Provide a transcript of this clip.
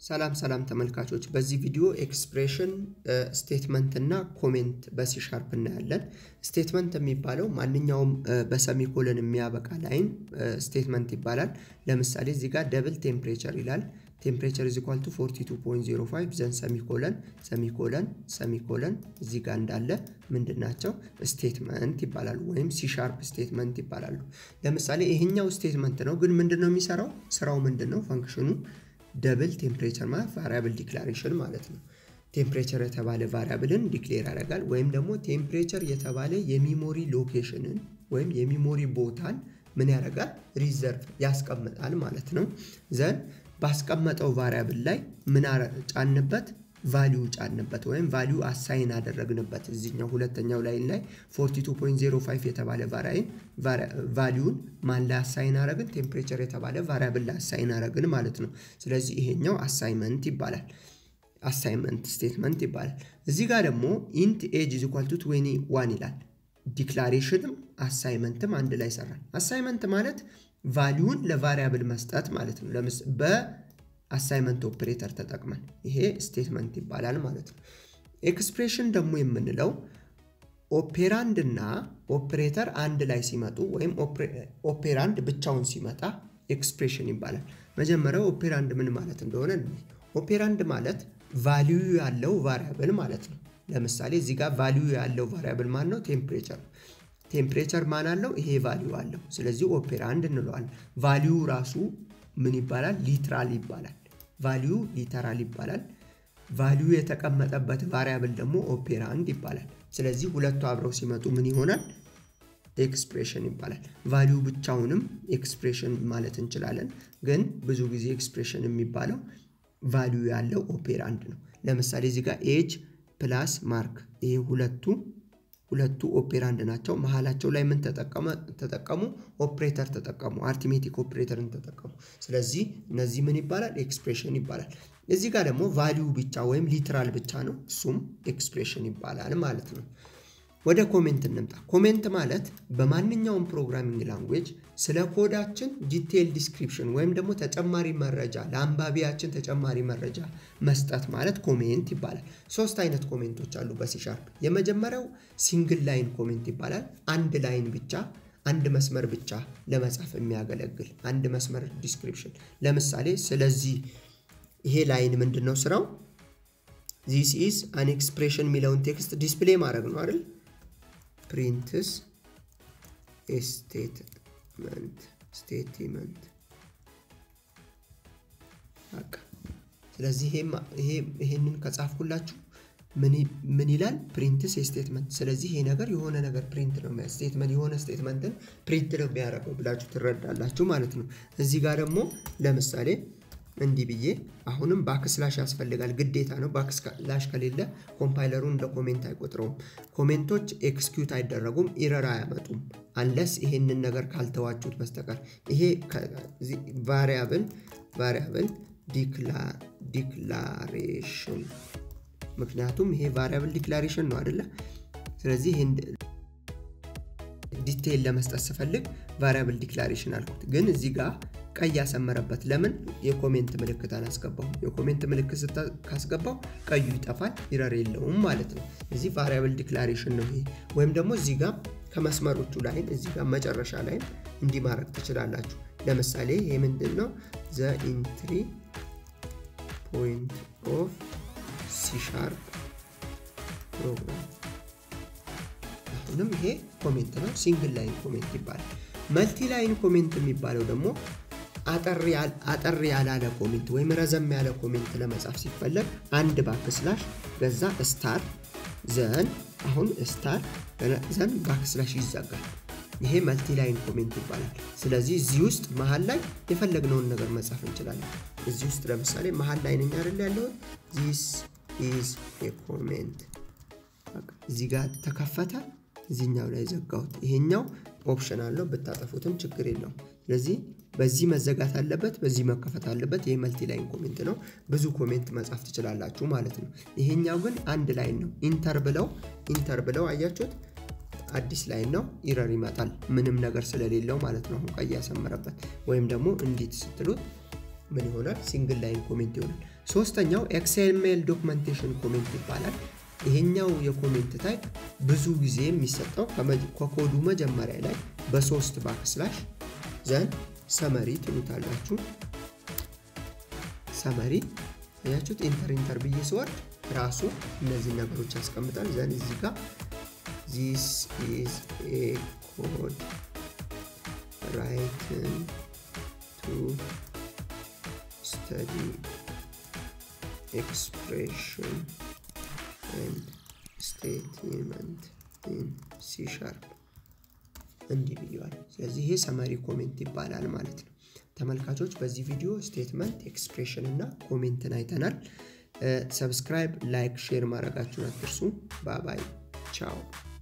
ሰላም ተመልካቾች በዚህ ቪዲዮ ኤክስፕሬሽን ስቴትመንት እና ኮሜንት በሲ ሻርፕ እናያለን ስቴትመንት የሚባለው ማንኛውም በሰሚኮለን የሚያበቃ ላይን ስቴትመንት ይባላል ለምሳሌ እዚህ ጋር ደብል ቴምፕሬቸር ይላል ቴምፕሬቸር is equal to 42.05 ዘን ሰሚኮለን እዚህ ጋር እንዳለ ምንድናቸው ስቴትመንት ይባላሉ ወይም ሲ ሻርፕ ስቴትመንት ይባላሉ ለምሳሌ ይሄኛው ስቴትመንት ነው ግን ምንድነው የሚሰራው ስራው ምንድነው ፈንክሽኑ double temperature ማለት variable declaration ማለት ነው temperature የተባለ variableን ዲክሌር ያደርጋል ወይም ደግሞ temperature የተባለ የሜሞሪ ሎኬሽንን ወይም የሜሞሪ ቦታን ምን ያደርጋል ሪዘርቭ ያስቀምጣል ማለት ነው ዘን ባስቀመጠው variable ላይ ምን ጫንበት value ጫንበት ወይም value assign አደረግንበት እዚህኛው ሁለተኛው ላይን ላይ 42.05 የተባለ value ማን ላይ assign አደረግን temperature የተባለ variable ላይ assign አደረግን ማለት ነው ስለዚህ ይሄኛው assignment ይባላል assignment statement ይባላል እዚህ ጋር ደግሞ int age is equal to 21 ይላል ዲክላሬሽንም assignmentም አንድ ላይ ሰራን assignment ማለት value ለvariable መስጠት ማለት ነው በassignment operator ተጠቅመን ይሄ statement ይባላል ማለት ነው expression ደግሞ የምንለው operand እና operator አንድ ላይ ሲመጡ ወይም operand ብቻውን ሲመጣ expression ይባላል መጀመሪያው operand ምን ማለት እንደሆነ operand ማለት value ያለው variable ማለት ነው ለምሳሌ እዚህ ጋር value ያለው variable ማን ነው temperature ማን አለው ይሄ value አለው ስለዚህ operand እንለዋለን value ራሱ ምን ይባላል ሊትራል ይባላል value ሊተራል ይባላል value የተቀመጠበት variable ደግሞ operand ይባላል ስለዚህ ሁለቱ አብረው ሲመጡ ምን ይሆናል expression ይባላል value ብቻውንም expression ማለት እንችላለን ግን ብዙ ጊዜ expression የሚባለው value ያለው operand ነው ለምሳሌ እዚህ ጋር age plus mark ይሄ ሁለቱ ኦፔራንድ ናቸው መሐላቸው ላይ ምን ተጠቀሙ ኦፕሬተር ተጠቀሙ አርቲሜቲክ ኦፕሬተርን ተጠቀሙ ስለዚህ እነዚህ ምን ይባላል ኤክስፕሬሽን ይባላል እዚህ ጋር ደግሞ ቫልዩ ብቻ ወይም ሊትራል ብቻ ነው እሱም ኤክስፕሬሽን ይባላል ማለት ነው ወደ ኮሜንት እንምጣ ኮሜንት ማለት በማንኛውም ፕሮግራሚንግ ላንጉዌጅ ስለ ኮዳችን ዲቴይል ዲስክሪፕሽን ወይም ደግሞ ተጨማሪ መረጃ ለአንባቢያችን ተጨማሪ መረጃ መስጠት ማለት ኮሜንት ይባላል ሶስት አይነት ኮሜንቶች አሉ በሲ ሻርፕ የመጀመሪያው ሲንግል ላይን ኮሜንት ይባላል አንድ ላይን ብቻ አንድ መስመር ብቻ ለመጻፍ የሚያገለግል አንድ መስመር ዲስክሪፕሽን ለምሳሌ ስለዚህ ይሄ ላይን ምንድነው ስራው this is an expression ሚለውን ቴክስት ዲስፕሌይ ማድረግ ነው አይደል prints statement በቃ ስለዚህ ይሄንን ከጻፍኩላችሁ ምን ይላል prints statement ስለዚህ ይሄ ነገር የሆነ ነገር print ነው statement የሆነ statementን print ነው የሚያደርገው ብላችሁ ትረዳላችሁ ማለት ነው እዚህ ጋር ደግሞ ለምሳሌ እንዲህ ብዬ አሁንም ባክስላሽ ያስፈልጋል ግዴታ ነው ባክስላሽ ከሌለ ኮምፓይለሩ እንደ ኮሜንት አይቆጥረውም ኮሜንቶች ኤክስኪዩት አይደረጉም ኤረር አያመጡም አንለስ ይሄንን ነገር ካልተዋቹት በስተቀር ይሄ variable declaration ምክንያቱም ይሄ variable declaration ነው አይደለ ስለዚህ ይሄን ዲቴይል ለመስጠት ስፈልግ variable declaration አልኩት ግን እዚህ ጋር ቀይ ያሰመረበት ለምን የኮሜንት ምልክት አላስገባው የኮሜንት ምልክት ካስገባው ቀዩ ይጠፋል ኢረር የለውም ማለት ነው እዚህ variable declaration ነው ይሄ ወይም ደግሞ እዚህ ጋር ከመስመሮቹ ላይ እዚህ ጋር መጨረሻ ላይ እንዲማረክ ትችላላችሁ ለምሳሌ ይሄ ምንድነው the entry point of C# program አሁንም ይሄ ኮሜንት ነው ሲንግል ላይን ኮሜንት ይባላል መልቲ ላይን ኮሜንት የሚባለው ደግሞ አጠር ያላለ ኮሜንት ወይም ረዘም ያለ ኮሜንት ለመጻፍ ሲፈልግ አንድ ባክስላሽ ገዛ ስታር ዘን አሁን ስታር ዘን ባክስላሽ ይዘጋል ይሄ መልቲ ላይን ኮሜንት ይባላል ስለዚህ እዚህ ውስጥ መሃል ላይ የፈለግነውን ነገር መጻፍ እንችላለን እዚህ ውስጥ ለምሳሌ መሃል ላይ ነኝ አይደል ያለው this is a comment እዚህ ጋር ተከፈተ እዚህኛው ላይ ዘጋሁት ይሄኛው ኦፕሽን አለው በታጠፉትም ችግር የለውም ስለዚህ በዚህ መዘጋት አለበት በዚህ መከፈት አለበት ይሄ መልቲ ላይን ኮሜንት ነው ብዙ ኮሜንት መጻፍ ትችላላችሁ ማለት ነው ይሄኛው ግን አንድ ላይን ነው ኢንተር ብለው አያችሁት አዲስ ላይን ነው ኢረር ይመጣል ምንም ነገር ስለሌለው ማለት ነው ቀይ ያሰመረበት ወይም ደግሞ እንዴት ስትሉት ምን ይሆናል ሲንግል ላይን ኮሜንት ይሆናል ሶስተኛው XML ዶክመንቴሽን ኮሜንት ይባላል ይሄኛው የኮሜንት ታይፕ ብዙ ጊዜ የሚሰጠው ከኮዱ መጀመሪያ ላይ በ3 ባክስላሽ ዘን ሰመሪ ትሉታላችሁ ሰመሪ ያያችሁት ኢንተር ብዬስወርድ ራሱ እነዚህ ነገሮች ያስቀምጣል ዘን እዚህ ጋር this is a code written to study expression and statement in Csharp እንዲህ ብየዋል ስለዚህ ይሄ ሰመሪ ኮሜንት ይባላል ማለት ነው ተመልካቾች በዚህ ቪዲዮ ስቴትመንት ኤክስፕሬሽን እና ኮሜንትን አይተናል ሰብስክራይብ ላይክ ሼር ማድረጋችሁን አትርሱ ባይ ባይ ቻው